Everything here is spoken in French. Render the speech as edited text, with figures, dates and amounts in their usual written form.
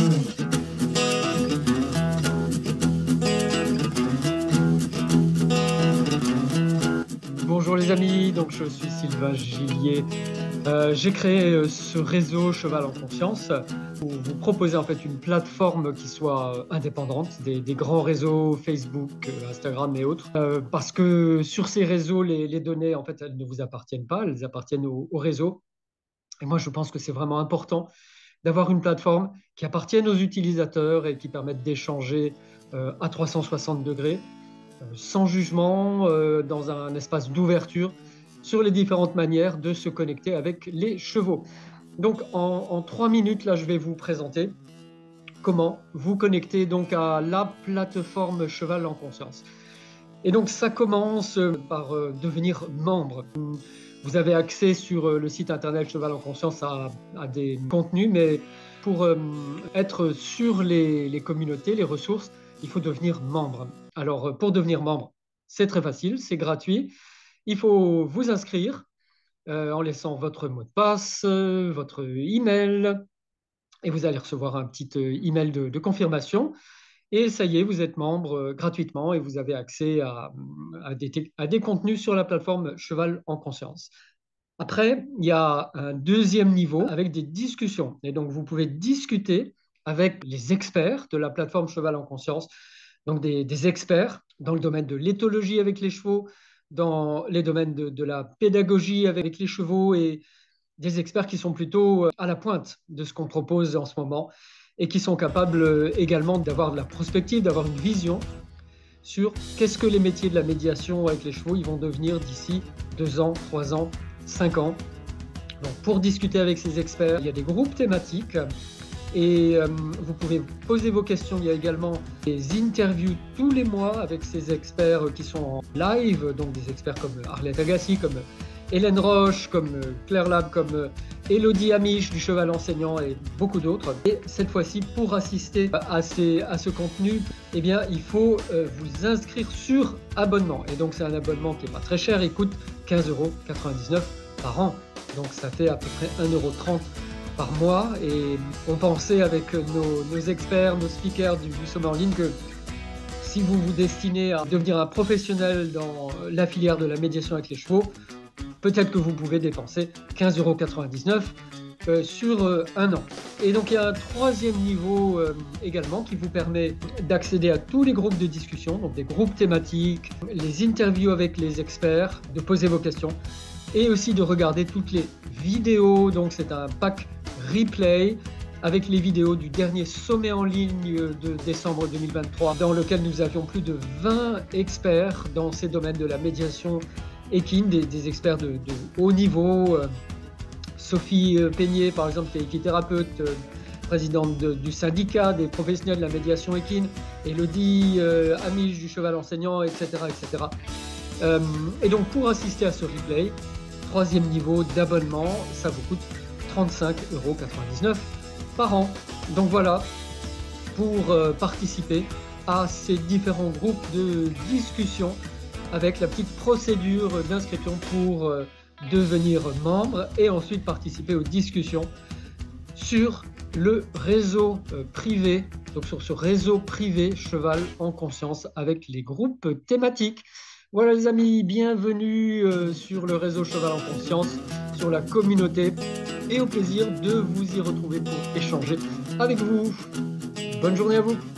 Bonjour les amis, donc je suis Sylvain Gillier. J'ai créé ce réseau Cheval en Conscience pour vous proposer en fait une plateforme qui soit indépendante des grands réseaux Facebook, Instagram et autres. Parce que sur ces réseaux, les données en fait elles ne vous appartiennent pas, elles appartiennent au réseau. Et moi je pense que c'est vraiment important d'avoir une plateforme qui appartienne aux utilisateurs et qui permette d'échanger à 360 degrés sans jugement, dans un espace d'ouverture sur les différentes manières de se connecter avec les chevaux. Donc en 3 minutes, là, je vais vous présenter comment vous connecter donc à la plateforme Cheval en Conscience. Et donc ça commence par devenir membre. Vous avez accès sur le site internet Cheval en Conscience à des contenus, mais pour être sur les communautés, les ressources, il faut devenir membre. Alors pour devenir membre, c'est très facile, c'est gratuit. Il faut vous inscrire en laissant votre mot de passe, votre email, et vous allez recevoir un petit email de confirmation. Et ça y est, vous êtes membre gratuitement et vous avez accès à des contenus sur la plateforme Cheval en Conscience. Après, il y a un deuxième niveau avec des discussions. Et donc, vous pouvez discuter avec les experts de la plateforme Cheval en Conscience, donc des experts dans le domaine de l'éthologie avec les chevaux, dans les domaines de la pédagogie avec les chevaux et des experts qui sont plutôt à la pointe de ce qu'on propose en ce moment et qui sont capables également d'avoir de la prospective, d'avoir une vision sur qu'est-ce que les métiers de la médiation avec les chevaux ils vont devenir d'ici 2 ans, 3 ans, 5 ans. Donc, pour discuter avec ces experts, il y a des groupes thématiques et vous pouvez poser vos questions. Il y a également des interviews tous les mois avec ces experts qui sont en live, donc des experts comme Arlette Agassi, comme Hélène Roche, comme Claire Lab, comme Elodie Amiche du Cheval Enseignant et beaucoup d'autres. Et cette fois-ci, pour assister à ce contenu, eh bien, il faut vous inscrire sur abonnement. Et donc, c'est un abonnement qui n'est pas très cher, il coûte 15,99 € par an. Donc, ça fait à peu près 1,30 € par mois. Et on pensait avec nos experts, nos speakers du sommet en ligne que si vous vous destinez à devenir un professionnel dans la filière de la médiation avec les chevaux, peut-être que vous pouvez dépenser 15,99 € sur un an. Et donc il y a un troisième niveau également qui vous permet d'accéder à tous les groupes de discussion, donc des groupes thématiques, les interviews avec les experts, de poser vos questions et aussi de regarder toutes les vidéos. Donc c'est un pack replay avec les vidéos du dernier sommet en ligne de décembre 2023 dans lequel nous avions plus de 20 experts dans ces domaines de la médiation équine, des experts de haut niveau. Sophie Peigné, par exemple, qui est équithérapeute, présidente du syndicat des professionnels de la médiation équine, Elodie Amiche du Cheval Enseignant, etc. etc. Et donc, pour assister à ce replay, troisième niveau d'abonnement, ça vous coûte 35,99 € par an. Donc voilà, pour participer à ces différents groupes de discussion avec la petite procédure d'inscription pour devenir membre et ensuite participer aux discussions sur le réseau privé, donc sur ce réseau privé Cheval en Conscience avec les groupes thématiques. Voilà les amis, bienvenue sur le réseau Cheval en Conscience, sur la communauté et au plaisir de vous y retrouver pour échanger avec vous. Bonne journée à vous.